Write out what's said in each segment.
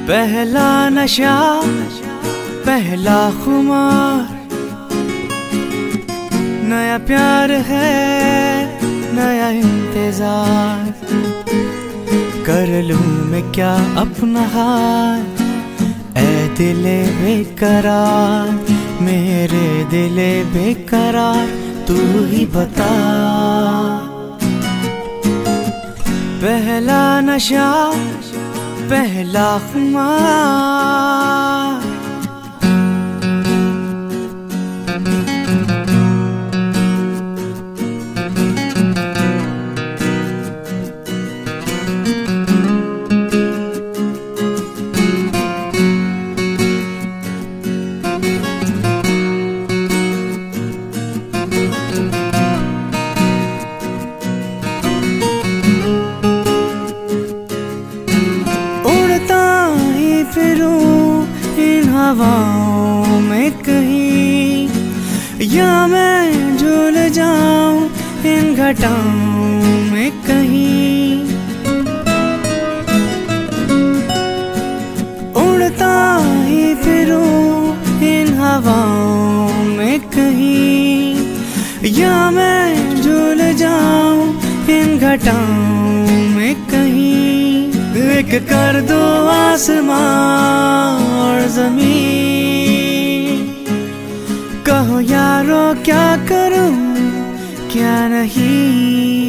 पहला नशा पहला खुमार, नया प्यार है नया इंतजार। कर लूं मैं क्या अपना हाल, ऐ दिले बेकरार, मेरे दिले बेकरार, तू ही बता। पहला नशा पहला खुमार, फिरूं इन हवाओं में कहीं, या मैं झूल जाऊं इन घटाओं में कहीं। उड़ता ही फिरूं इन हवाओं में कहीं, या मैं झूल जाऊं इन घटाओं में कहीं। एक कर दो आसमां और जमीन, कहो यारो क्या करूं क्या नहीं।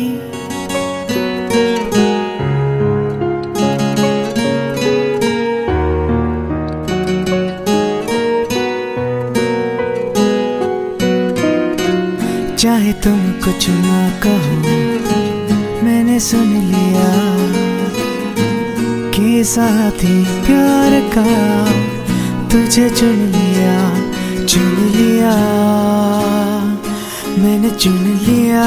चाहे तुम कुछ ना कहो, मैंने सुन लिया कि साथी प्यार का तुझे चुन लिया, चुन लिया, मैंने चुन लिया।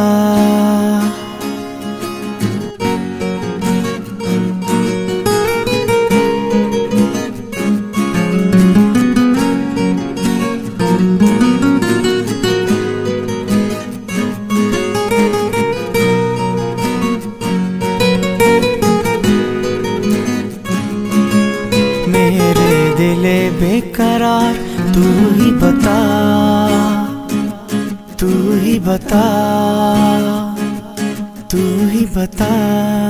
मेरे दिले बेकरार, तू ही बता, तू ही बता, तू ही बता।